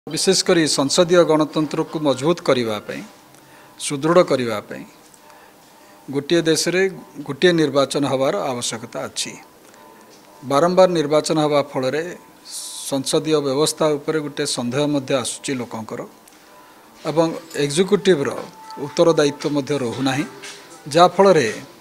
विशेषकर संसदीय गणतंत्र को मजबूत करने सुदृढ़ करने गोटे देश में गोटे निर्वाचन हबार आवश्यकता अच्छी। बारंबार निर्वाचन हवा फल संसदीय व्यवस्था उपर गोटे सन्देह आसुची लोकंकर एवं एग्जीक्यूटिव उत्तरदायित्व रोना जहाँफल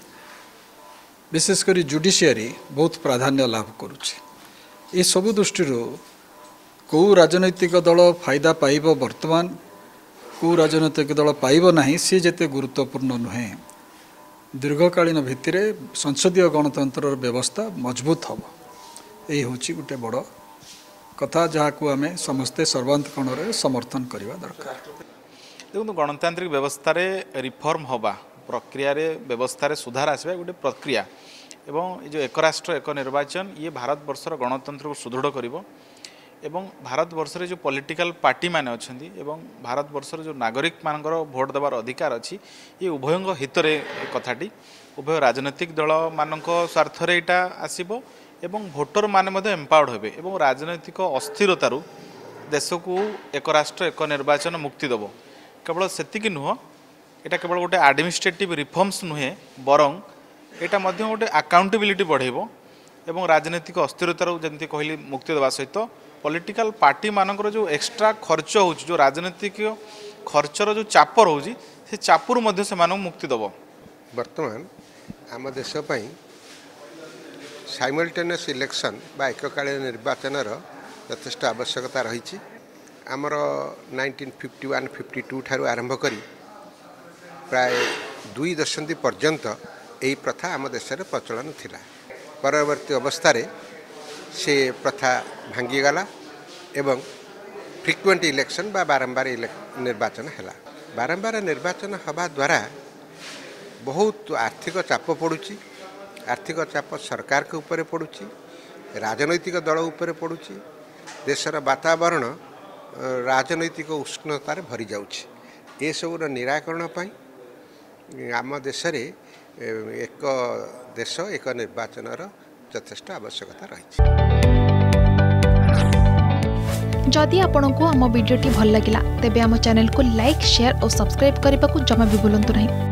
विशेषकर जुडिशियरी बहुत प्राधान्य लाभ करुच्ची। ये सबु दृष्टि कौ राजनैतिक दल फायदा पाइब वर्तमान कौ राजनैतिक दल पाइब नहीं सी जेते गुरुत्वपूर्ण नुहे। दीर्घकालीन भित्तिर संसदीय गणतंत्र व्यवस्था मजबूत हम यही हूँ गोटे बड़ कथा जहाँ को आम समस्ते सर्वांतकरण समर्थन करने दरकार। देखो गणतांत्रिक व्यवस्था रिफॉर्म हवा प्रक्रिया व्यवस्था सुधार आसवा गोटे प्रक्रिया एवं जो एक राष्ट्र एक निर्वाचन ये भारत वर्षर गणतंत्र को सुदृढ़ करिवो एवं भारत वर्ष जो पॉलिटिकल पार्टी माने अछंती एवं भारत वर्षर जो नागरिक मानकर भोट देवार अधिकार अच्छी ये उभयों हित कथाटी उभय राजनैतिक दल मान स्वार्थ यहाँ आसब एवं भोटर माने एम्पावर्ड हेबे एवं राजनैतिक अस्थिरतारू देश को एक राष्ट्र एक निर्वाचन मुक्ति देव। केवल सेतिक नुह यहाँ केवल गोटे एडमिनिस्ट्रेटिव रिफॉर्म्स नुहे बरं यहाँ गोटे अकाउंटेबिलिटी बढ़ेब एवं राजनैतिक अस्थिरतारू जमी कहली मुक्ति देवा सहित पॉलिटिकल पार्टी मानकर जो एक्स्ट्रा खर्च हो जो राजनीतिक खर्चर जो चाप रोचे से चापुर मध्य से मुक्ति दब। वर्तमान आम देश साइमल्टेनियस इलेक्शन बा एककालीन निर्वाचन यथेष्ट आवश्यकता रही। आमर 1951-52 ठारू आरंभ करी प्राय 2 दशंधि पर्यंत यही प्रथा आम देश में प्रचलन थिला। परवर्ती अवस्था से प्रथा भांगीगला एवं फ्रिक्वेंट इलेक्शन बा बारंबार निर्वाचन है। बारंबार निर्वाचन हवा द्वारा बहुत आर्थिक चाप पड़ुची। आर्थिक चाप सरकार के ऊपर पड़ुची, राजनैतिक दल ऊपर पड़ुची, देशर वातावरण राजनैतिक उष्णतार भरी जाउची। ए सबुर निराकरण पाई आम देश एक देश एक निर्वाचन यथेष्ट आवश्यकता रही। जदि आपंक आम भिडी भल लगा तेब आम चैनल को लाइक शेयर और सब्सक्राइब करने को जमा भी भूलु नहीं।